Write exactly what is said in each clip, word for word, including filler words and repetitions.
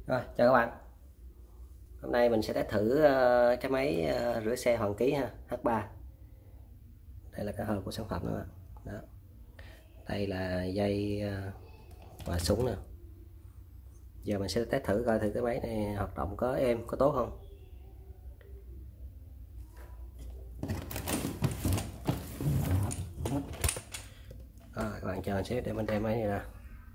Rồi, chào các bạn. Hôm nay mình sẽ test thử ờ, cái máy ờ, rửa xe Hoàng Ký ha, H ba. Đây là cái hộp của sản phẩm đó. Đó. Đây là dây ờ, và súng nè. Giờ mình sẽ test thử coi thử cái máy này hoạt động có êm, có tốt không. À, các bạn chờ mình xíu để mình đem máy này ra.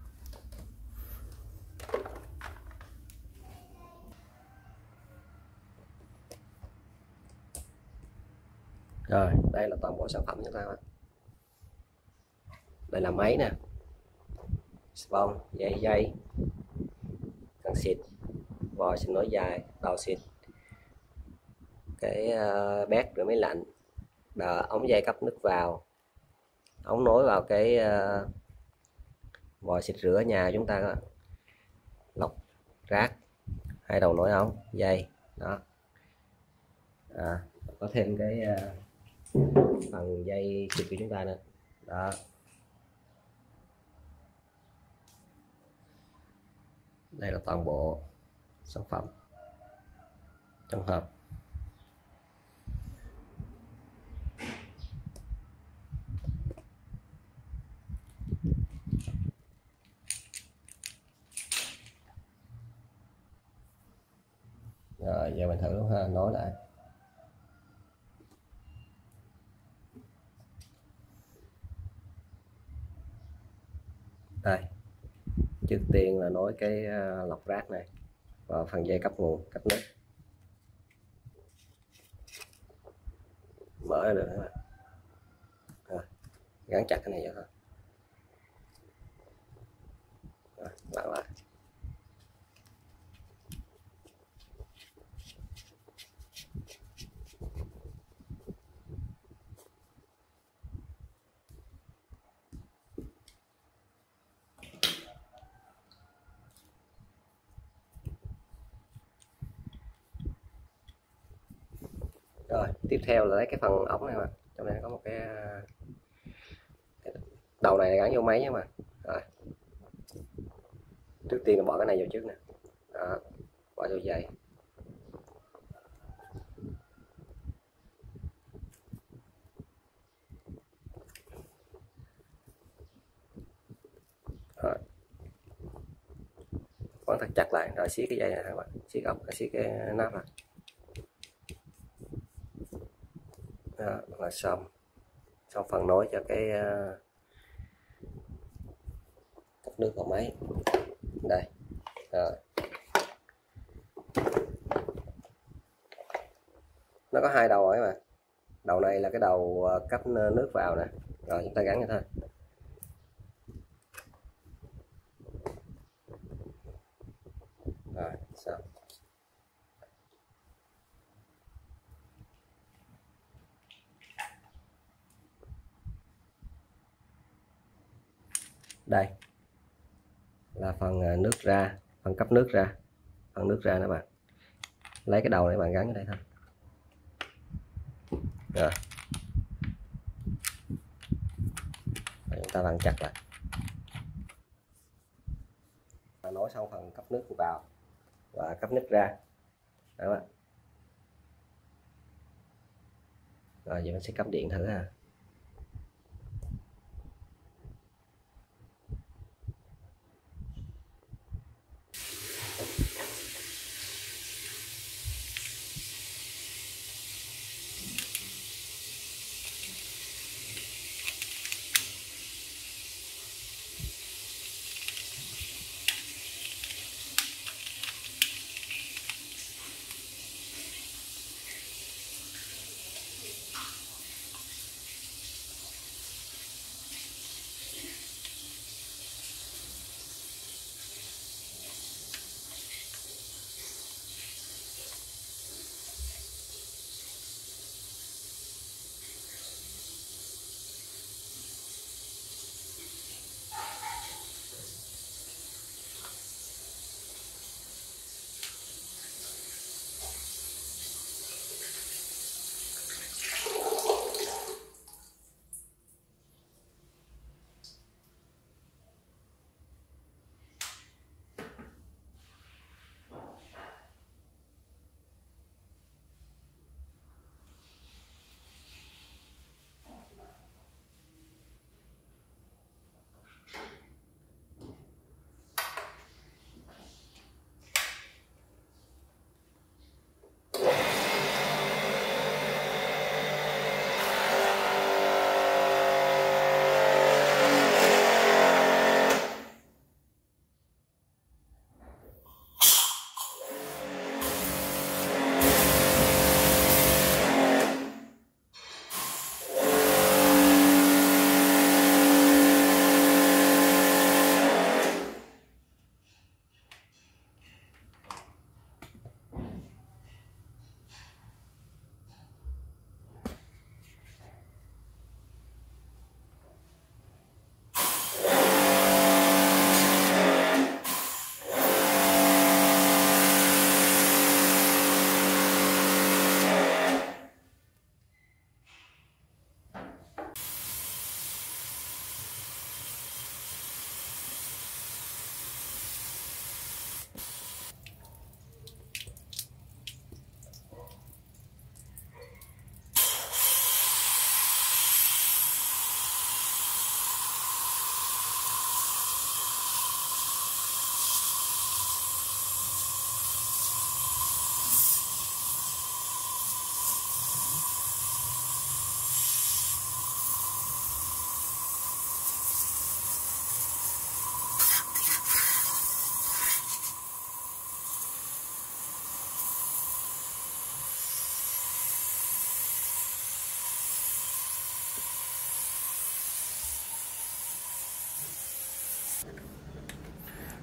Rồi, đây là toàn bộ sản phẩm chúng ta. Đây là máy nè, bông, dây dây, cần xịt, vòi xịt nối dài, đầu xịt, cái uh, bét rửa máy lạnh, đờ, ống dây cấp nước vào, ống nối vào cái uh, vòi xịt rửa nhà chúng ta, lọc rác, hai đầu nối ống dây đó. À, có thêm cái uh, phần dây xịt của chúng ta nữa đó. Đây là toàn bộ sản phẩm trong hộp. Rồi giờ mình thử luôn ha, nối lại. Đây, trước tiên là nối cái lọc rác này vào phần dây cấp nguồn, cấp nước, mở ra được các bạn. Rồi, gắn chặt cái này vô thôi. Rồi, bạn lại. Rồi tiếp theo là lấy cái phần ống này mà trong này có một cái, cái đầu này gắn vô máy nhé mà. Rồi trước tiên là bỏ cái này vào trước nè, đó, bỏ vô dây. Rồi quấn thật chặt lại, rồi siết cái dây này các bạn, siết ốc, siết cái nắp này. Đó là xong xong phần nối cho cái cấp nước vào máy đây. Rồi nó có hai đầu rồi mà, đầu này là cái đầu cấp nước vào nè, rồi chúng ta gắn vậy thôi. Rồi xong. Đây là phần nước ra, phần cấp nước ra, phần nước ra nè bạn. Lấy cái đầu này bạn gắn ở đây thôi. Rồi. Rồi chúng ta vặn chặt lại. Nối xong phần cấp nước vào và cấp nước ra. Đó bạn. Rồi giờ mình sẽ cấp điện thử ha.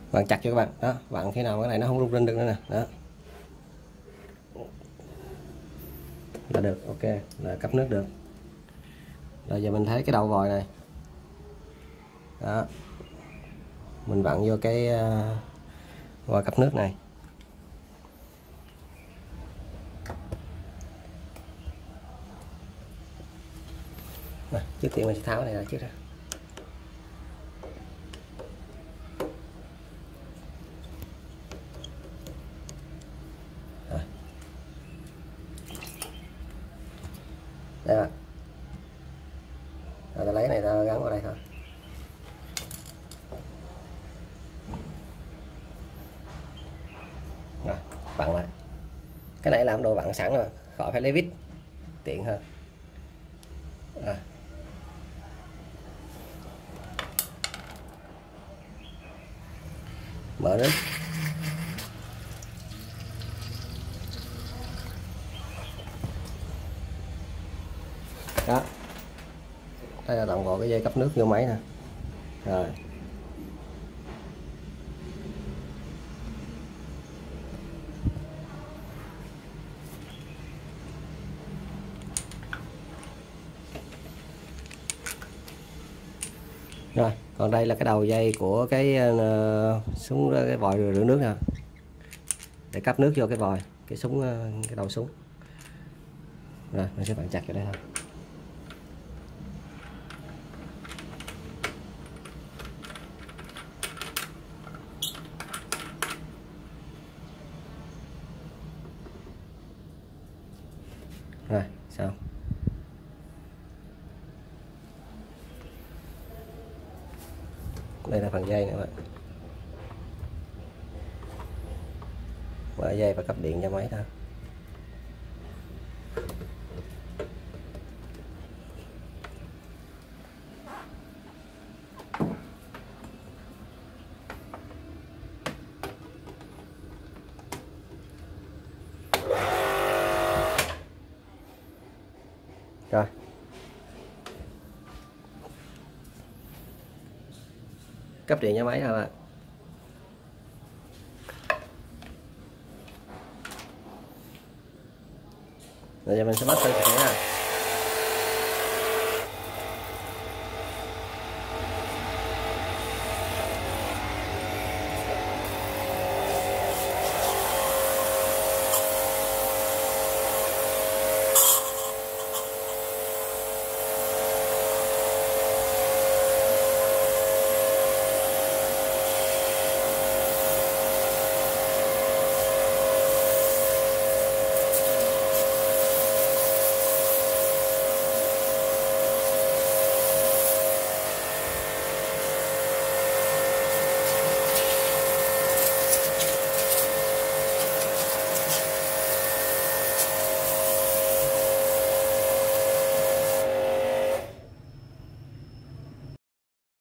Vặn chặt cho các bạn đó, vặn khi nào cái này nó không rung rinh được nữa nè, đó là được. Ok, là cấp nước được. Rồi giờ mình thấy cái đầu vòi này đó, mình vặn vô cái uh, vòi cấp nước này. Rồi, trước tiên mình sẽ tháo này ra trước ra. Rồi. Đây ạ. Rồi ta lấy này ta gắn vào đây thôi. Rồi, vặn lại. Cái này làm đồ vặn sẵn rồi, khỏi phải lấy vít, tiện hơn. Rồi. Mở nước. Đó. Đây là toàn bộ cái dây cấp nước vô máy nè. Rồi. Rồi, còn đây là cái đầu dây của cái uh, súng, cái vòi rửa nước nè, để cấp nước vô cái vòi, cái súng, cái đầu súng. Rồi mình sẽ vặn chặt vào đây thôi. Rồi xong. Đây là phần dây nữa bạn. Mở dây và cấp điện cho máy thôi. Rồi. Cấp điện cho máy thôi bạn. Rồi giờ mình sẽ bắt sơ